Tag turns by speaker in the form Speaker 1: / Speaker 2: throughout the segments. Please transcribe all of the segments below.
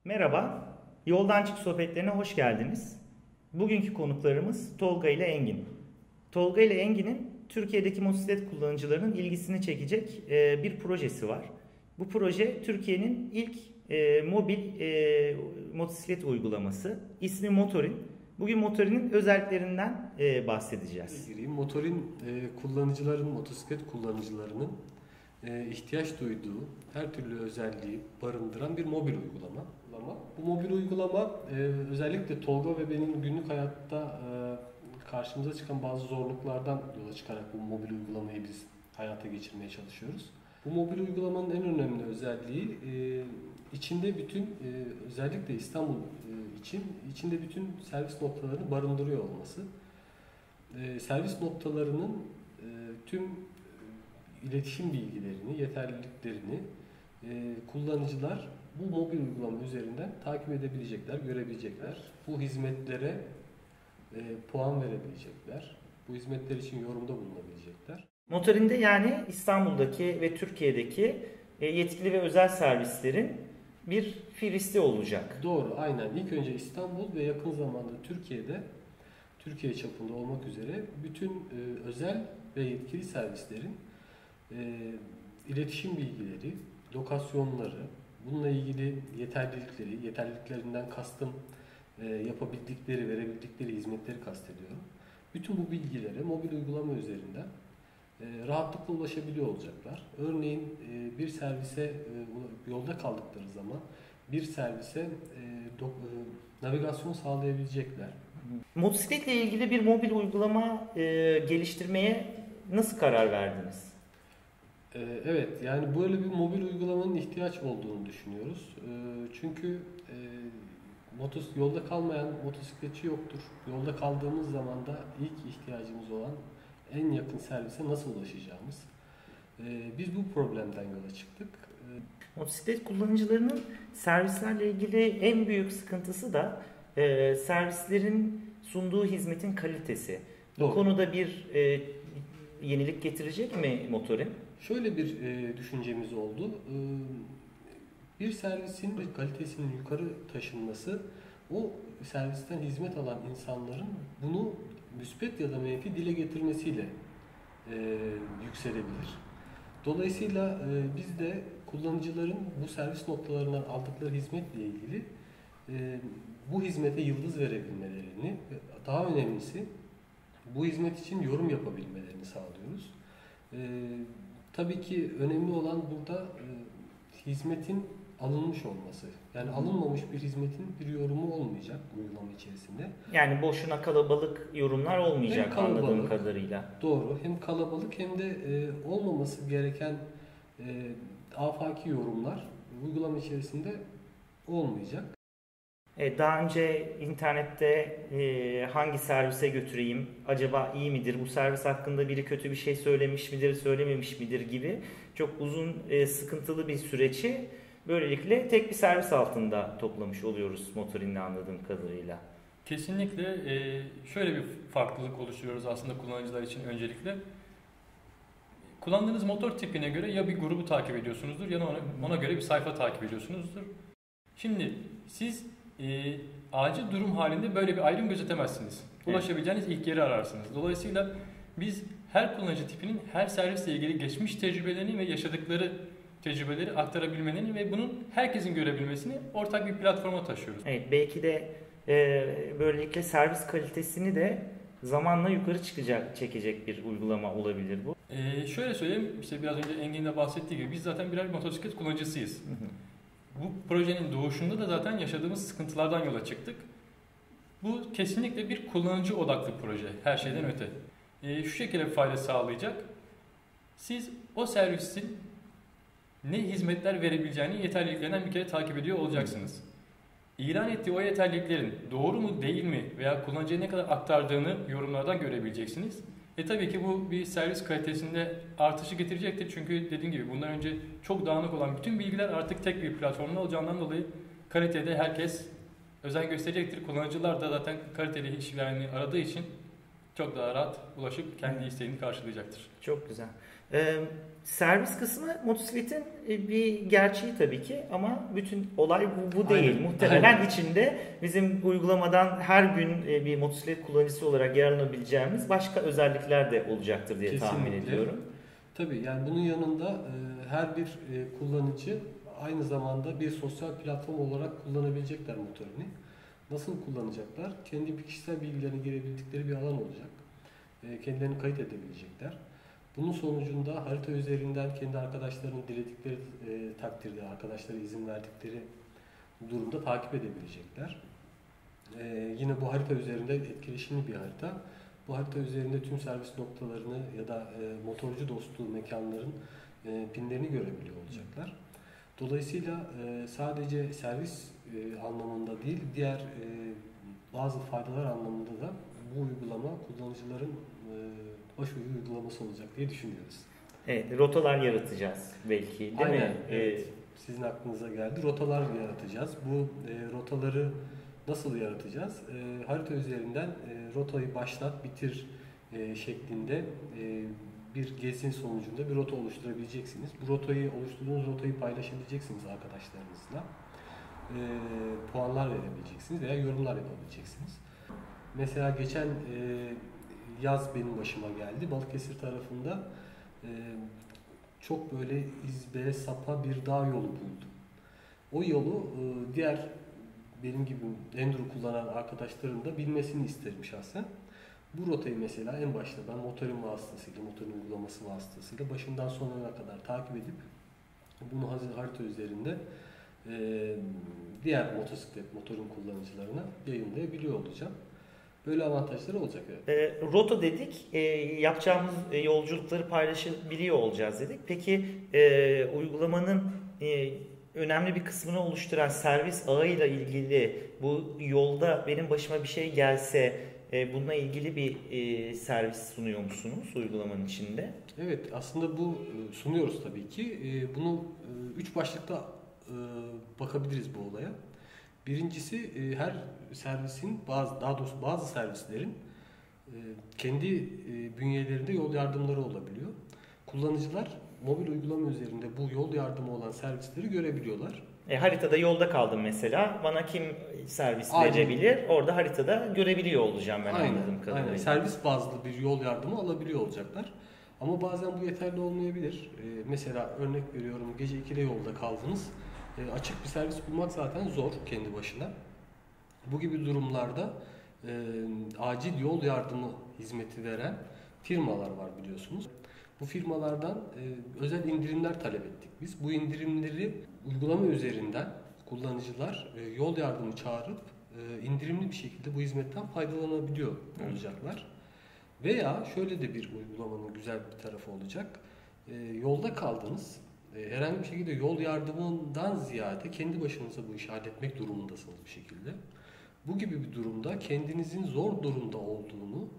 Speaker 1: Merhaba, Yoldan Çık sohbetlerine hoş geldiniz. Bugünkü konuklarımız Tolga ile Engin. Tolga ile Engin'in Türkiye'deki motosiklet kullanıcılarının ilgisini çekecek bir projesi var. Bu proje Türkiye'nin ilk mobil motosiklet uygulaması. İsmi Motorin. Bugün Motorin'in özelliklerinden bahsedeceğiz.
Speaker 2: Motorin kullanıcıların, motosiklet kullanıcılarının ihtiyaç duyduğu her türlü özelliği barındıran bir mobil uygulama. Bu mobil uygulama özellikle Tolga ve benim günlük hayatta karşımıza çıkan bazı zorluklardan yola çıkarak bu mobil uygulamayı biz hayata geçirmeye çalışıyoruz. Bu mobil uygulamanın en önemli özelliği içinde bütün özellikle İstanbul için içinde bütün servis noktalarını barındırıyor olması. Servis noktalarının tüm iletişim bilgilerini, yeterliliklerini kullanıcılar bu mobil uygulama üzerinden takip edebilecekler, görebilecekler. Bu hizmetlere puan verebilecekler. Bu hizmetler için yorumda bulunabilecekler.
Speaker 1: Motorin'de yani İstanbul'daki ve Türkiye'deki yetkili ve özel servislerin bir fihristi olacak.
Speaker 2: Doğru, aynen. İlk önce İstanbul ve yakın zamanda Türkiye çapında olmak üzere bütün özel ve yetkili servislerin iletişim bilgileri, lokasyonları, bununla ilgili yeterliliklerinden kastım yapabildikleri, verebildikleri hizmetleri kastediyorum. Bütün bu bilgilere mobil uygulama üzerinden rahatlıkla ulaşabiliyor olacaklar. Örneğin bir servise yolda kaldıkları zaman bir servise navigasyon sağlayabilecekler.
Speaker 1: Motosikletle ilgili bir mobil uygulama geliştirmeye nasıl karar verdiniz?
Speaker 2: Evet, yani böyle bir mobil uygulamanın ihtiyaç olduğunu düşünüyoruz. Çünkü yolda kalmayan motosikletçi yoktur. Yolda kaldığımız zaman da ilk ihtiyacımız olan en yakın servise nasıl ulaşacağımız. Biz bu problemden yola çıktık.
Speaker 1: Motosiklet kullanıcılarının servislerle ilgili en büyük sıkıntısı da servislerin sunduğu hizmetin kalitesi.
Speaker 2: Doğru.
Speaker 1: Bu konuda bir yenilik getirecek mi Motorin?
Speaker 2: Şöyle bir düşüncemiz oldu. Bir servisin kalitesinin yukarı taşınması, o servisten hizmet alan insanların bunu müspet ya da menfi dile getirmesiyle yükselebilir. Dolayısıyla biz de kullanıcıların bu servis noktalarından aldıkları hizmetle ilgili bu hizmete yıldız verebilmelerini, daha önemlisi bu hizmet için yorum yapabilmelerini sağlıyoruz. Tabii ki önemli olan burada hizmetin alınmış olması. Yani alınmamış bir hizmetin bir yorumu olmayacak uygulama içerisinde.
Speaker 1: Yani boşuna kalabalık yorumlar olmayacak anladığım kadarıyla.
Speaker 2: Doğru. Hem kalabalık hem de olmaması gereken afaki yorumlar uygulama içerisinde olmayacak.
Speaker 1: Daha önce internette hangi servise götüreyim, acaba iyi midir, bu servis hakkında biri kötü bir şey söylemiş midir, söylememiş midir gibi çok uzun, sıkıntılı bir süreci böylelikle tek bir servis altında toplamış oluyoruz Motorin'le anladığım kadarıyla.
Speaker 3: Kesinlikle şöyle bir farklılık oluşturuyoruz aslında kullanıcılar için öncelikle. Kullandığınız motor tipine göre ya bir grubu takip ediyorsunuzdur ya da ona göre bir sayfa takip ediyorsunuzdur. Şimdi siz acil durum halinde böyle bir ayrım gözetemezsiniz. Ulaşabileceğiniz ilk yeri ararsınız. Dolayısıyla biz her kullanıcı tipinin her servisle ilgili geçmiş tecrübelerini ve yaşadıkları tecrübeleri aktarabilmelerini ve bunun herkesin görebilmesini ortak bir platforma taşıyoruz.
Speaker 1: Evet, belki de böylelikle servis kalitesini de zamanla yukarı çekecek bir uygulama olabilir bu.
Speaker 3: Şöyle söyleyeyim, işte biraz önce Engin'in de bahsettiği gibi biz zaten birer motosiklet kullanıcısıyız. Bu projenin doğuşunda da zaten yaşadığımız sıkıntılardan yola çıktık. Bu kesinlikle bir kullanıcı odaklı proje, her şeyden öte. Şu şekilde bir fayda sağlayacak. Siz o servisin ne hizmetler verebileceğini yeterliliklerinden bir kere takip ediyor olacaksınız. İlan ettiği o yeterliliklerin doğru mu değil mi veya kullanıcıya ne kadar aktardığını yorumlardan görebileceksiniz. Tabii ki bu bir servis kalitesinde artışı getirecektir. Çünkü dediğim gibi bundan önce çok dağınık olan bütün bilgiler artık tek bir platformda olacağından dolayı kalitede herkes özen gösterecektir. Kullanıcılar da zaten kaliteli işlerini aradığı için çok daha rahat ulaşıp kendi isteğini karşılayacaktır.
Speaker 1: Çok güzel. Servis kısmı motosikletin bir gerçeği tabii ki ama bütün olay bu değil.
Speaker 2: Aynen.
Speaker 1: Muhtemelen
Speaker 2: Aynen.
Speaker 1: içinde bizim uygulamadan her gün bir motosiklet kullanıcısı olarak yararlanabileceğimiz başka özellikler de olacaktır diye tahmin
Speaker 2: Kesinlikle.
Speaker 1: ediyorum.
Speaker 2: Tabii yani bunun yanında her bir kullanıcı aynı zamanda bir sosyal platform olarak kullanabilecekler motorunu. Nasıl kullanacaklar? Kendi kişisel bilgilerini girebildikleri bir alan olacak. Kendilerini kayıt edebilecekler. Bunun sonucunda harita üzerinden kendi arkadaşlarının diledikleri takdirde, arkadaşlara izin verdikleri durumda takip edebilecekler. Yine bu harita üzerinde etkileşimli bir harita. Bu harita üzerinde tüm servis noktalarını ya da motorcu dostu mekanların pinlerini görebiliyor olacaklar. Dolayısıyla sadece servis anlamında değil, diğer bazı faydalar anlamında da bu uygulama kullanıcıların başucu uygulaması olacak diye düşünüyoruz.
Speaker 1: Evet, rotalar yaratacağız belki, değil
Speaker 2: Aynen,
Speaker 1: mi?
Speaker 2: evet. Sizin aklınıza geldi. Rotalar yaratacağız. Bu rotaları nasıl yaratacağız? Harita üzerinden rotayı başlat, bitir şeklinde bir gezin sonucunda bir rota oluşturabileceksiniz. Bu oluşturduğunuz rotayı paylaşabileceksiniz arkadaşlarınızla. Puanlar verebileceksiniz veya yorumlar yapabileceksiniz. Mesela geçen yaz benim başıma geldi. Balıkesir tarafında çok böyle izbe, sapa bir dağ yolu buldum. O yolu diğer benim gibi enduro kullanan arkadaşlarım da bilmesini isterim şahsen. Bu rotayı mesela en başta ben motorun vasıtasıyla, motorun uygulaması vasıtasıyla başından sonuna kadar takip edip bunu hazır harita üzerinde diğer motorun kullanıcılarına yayınlayabiliyor olacağım. Böyle avantajları olacak. Evet.
Speaker 1: Rota dedik, yapacağımız yolculukları paylaşabiliyor olacağız dedik. Peki uygulamanın önemli bir kısmını oluşturan servis ağıyla ilgili bu yolda benim başıma bir şey gelse bununla ilgili bir servis sunuyor musunuz uygulamanın içinde?
Speaker 2: Evet, aslında bu sunuyoruz tabii ki. Bunu 3 başlıkta bakabiliriz bu olaya. Birincisi her servisin daha doğrusu bazı servislerin kendi bünyelerinde yol yardımları olabiliyor. Kullanıcılar mobil uygulama üzerinde bu yol yardımı olan servisleri görebiliyorlar.
Speaker 1: Haritada yolda kaldım mesela. Bana kim servis
Speaker 2: Aynen.
Speaker 1: verebilir? Orada haritada görebiliyor olacağım ben anladığım kadarıyla.
Speaker 2: Aynen. Servis bazlı bir yol yardımı alabiliyor olacaklar. Ama bazen bu yeterli olmayabilir. Mesela örnek veriyorum, gece 2'de yolda kaldınız. Açık bir servis bulmak zaten zor kendi başına. Bu gibi durumlarda acil yol yardımı hizmeti veren firmalar var biliyorsunuz. Bu firmalardan özel indirimler talep ettik biz. Bu indirimleri uygulama üzerinden kullanıcılar yol yardımı çağırıp indirimli bir şekilde bu hizmetten faydalanabiliyor olacaklar. Veya şöyle de bir uygulamanın güzel bir tarafı olacak. Yolda kaldınız. Herhangi bir şekilde yol yardımından ziyade kendi başınıza bu işi halletmek durumundasınız bir şekilde. Bu gibi bir durumda kendinizin zor durumda olduğunu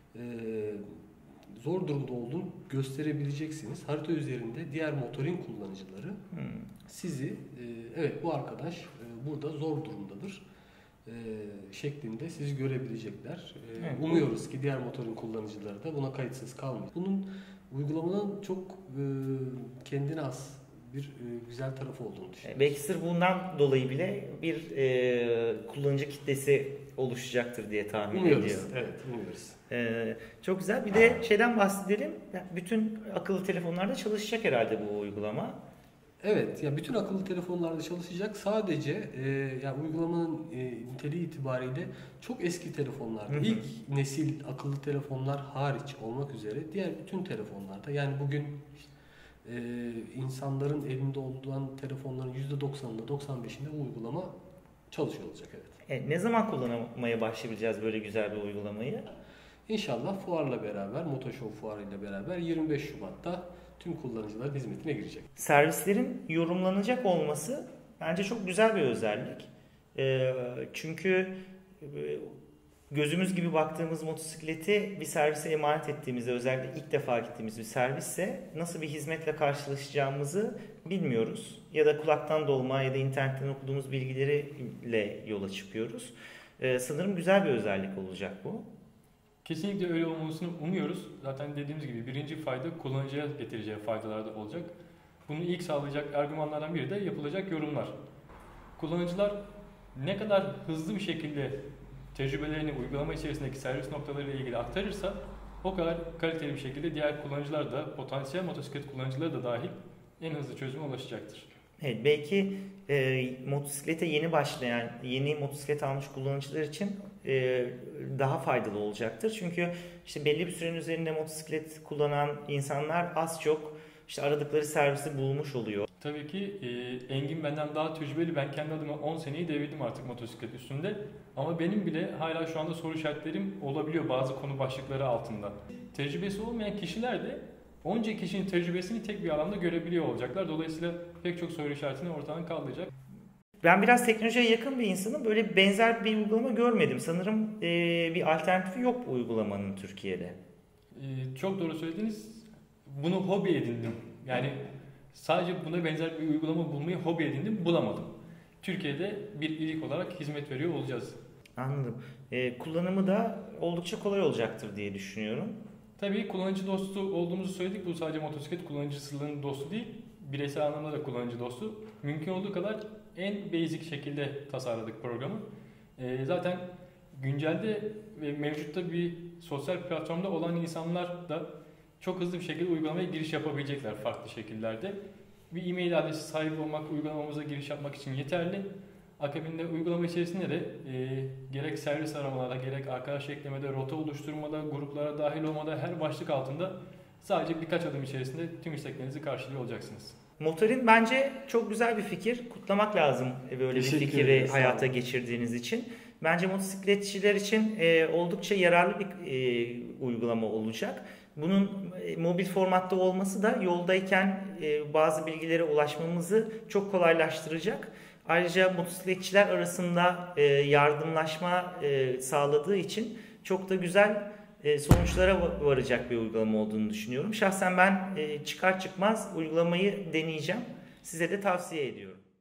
Speaker 2: gösterebileceksiniz. Harita üzerinde diğer motorin kullanıcıları sizi evet bu arkadaş burada zor durumdadır şeklinde sizi görebilecekler.
Speaker 1: Evet.
Speaker 2: Umuyoruz ki diğer motorin kullanıcıları da buna kayıtsız kalmayacak. Bunun uygulamanın çok kendine has bir güzel tarafı olduğunu düşünüyorum.
Speaker 1: Belki sırf bundan dolayı bile bir kullanıcı kitlesi oluşacaktır diye tahmin ediyorum.
Speaker 2: Evet, umuyoruz.
Speaker 1: Çok güzel. Bir de şeyden bahsedelim. Bütün akıllı telefonlarda çalışacak herhalde bu uygulama.
Speaker 2: Evet, ya bütün akıllı telefonlarda çalışacak. Sadece ya uygulamanın niteliği itibariyle çok eski telefonlarda, ilk nesil akıllı telefonlar hariç olmak üzere diğer bütün telefonlarda, yani bugün insanların elinde olan telefonların %90'ında 95'inde bu uygulama çalışıyor olacak. Evet.
Speaker 1: Ne zaman kullanmaya başlayabileceğiz böyle güzel bir uygulamayı?
Speaker 2: İnşallah fuarla beraber, Motoshow fuarıyla beraber 25 Şubat'ta tüm kullanıcıların hizmetine girecek.
Speaker 1: Servislerin yorumlanacak olması bence çok güzel bir özellik. Çünkü gözümüz gibi baktığımız motosikleti bir servise emanet ettiğimizde, özellikle ilk defa gittiğimiz bir servisse nasıl bir hizmetle karşılaşacağımızı bilmiyoruz. Ya da kulaktan dolma ya da internetten okuduğumuz bilgileriyle yola çıkıyoruz. Sanırım güzel bir özellik olacak bu.
Speaker 3: Kesinlikle öyle olmasını umuyoruz. Zaten dediğimiz gibi birinci fayda kullanıcıya getireceği faydalar da olacak. Bunu ilk sağlayacak argümanlardan biri de yapılacak yorumlar. Kullanıcılar ne kadar hızlı bir şekilde tecrübelerini uygulama içerisindeki servis noktalarıyla ilgili aktarırsa o kadar kaliteli bir şekilde diğer kullanıcılar da, potansiyel motosiklet kullanıcıları da dahil en hızlı çözüme ulaşacaktır.
Speaker 1: Evet, belki motosiklete yeni başlayan, yeni motosiklet almış kullanıcılar için daha faydalı olacaktır. Çünkü işte belli bir sürenin üzerinde motosiklet kullanan insanlar az çok işte aradıkları servisi bulmuş oluyor.
Speaker 3: Tabii ki Engin benden daha tecrübeli. Ben kendi adıma 10 seneyi devirdim artık motosiklet üstünde. Ama benim bile hala şu anda soru işaretlerim olabiliyor bazı konu başlıkları altında. Tecrübesi olmayan kişiler de onca kişinin tecrübesini tek bir alanda görebiliyor olacaklar. Dolayısıyla pek çok soru işaretini ortadan kaldıracak.
Speaker 1: Ben biraz teknolojiye yakın bir insanım. Böyle benzer bir uygulama görmedim. Sanırım bir alternatifi yok bu uygulamanın Türkiye'de.
Speaker 3: Çok doğru söylediniz. Bunu hobi edindim. Yani sadece buna benzer bir uygulama bulmayı hobi edindim, bulamadım. Türkiye'de bir ilk olarak hizmet veriyor olacağız.
Speaker 1: Anladım. Kullanımı da oldukça kolay olacaktır diye düşünüyorum.
Speaker 3: Tabii kullanıcı dostu olduğumuzu söyledik. Bu sadece motosiklet kullanıcısının dostu değil, bireysel anlamda da kullanıcı dostu. Mümkün olduğu kadar en basic şekilde tasarladık programı. Zaten güncelde ve mevcutta bir sosyal platformda olan insanlar da çok hızlı bir şekilde uygulamaya giriş yapabilecekler farklı şekillerde. Bir e-mail adresi sahibi olmak, uygulamamıza giriş yapmak için yeterli. Akabinde uygulama içerisinde de gerek servis aramalarda, gerek arkadaş eklemede, rota oluşturmada, gruplara dahil olmada her başlık altında sadece birkaç adım içerisinde tüm isteklerinizi karşılıyor olacaksınız.
Speaker 1: Motorin bence çok güzel bir fikir. Kutlamak lazım böyle bir fikri hayata geçirdiğiniz için. Bence motosikletçiler için oldukça yararlı bir uygulama olacak. Bunun mobil formatta olması da yoldayken bazı bilgilere ulaşmamızı çok kolaylaştıracak. Ayrıca motosikletçiler arasında yardımlaşma sağladığı için çok da güzel sonuçlara varacak bir uygulama olduğunu düşünüyorum. Şahsen ben çıkar çıkmaz uygulamayı deneyeceğim. Size de tavsiye ediyorum.